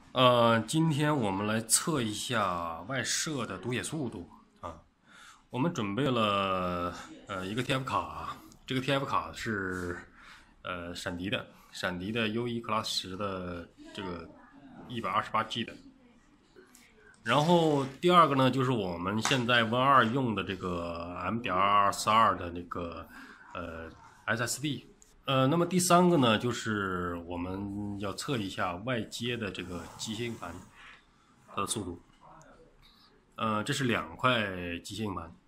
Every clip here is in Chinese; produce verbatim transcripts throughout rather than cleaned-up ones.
呃，今天我们来测一下外设的读写速度啊。我们准备了呃一个 T F 卡，这个 T F 卡是呃闪迪的，闪迪的 U 一 Class 十的这个一百二十八 G 的。然后第二个呢，就是我们现在 Win 二用的这个 M 点二四二的那个呃 S S D。呃，那么第三个呢，就是我们要测一下外接的这个机械硬盘它的速度。呃，这是两块机械硬盘。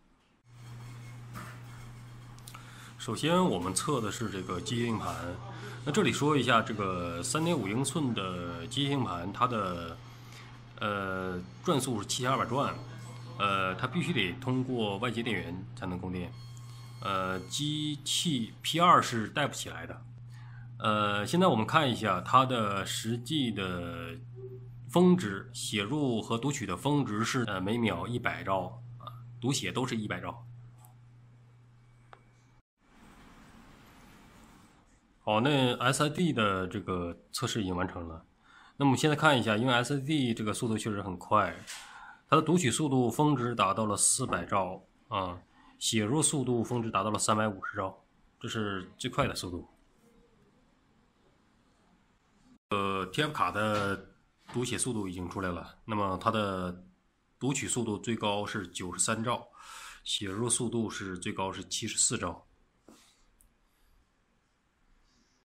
首先我们测的是这个机械硬盘。那这里说一下，这个 三点五 英寸的机械硬盘，它的呃转速是七千二百转，呃，它必须得通过外接电源才能供电。呃，机器 P 二 是带不起来的。呃，现在我们看一下它的实际的峰值，写入和读取的峰值是呃每秒一百兆啊，读写都是一百兆。好，那 S S D 的这个测试已经完成了。那么现在看一下，因为 S S D 这个速度确实很快，它的读取速度峰值达到了四百兆啊，写入速度峰值达到了三百五十兆，这是最快的速度。呃 ，T F 卡的读写速度已经出来了，那么它的读取速度最高是九十三兆，写入速度是最高是七十四兆。